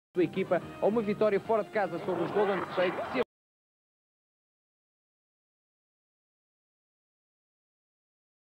sua equipa a uma vitória fora de casa sobre os Golden State.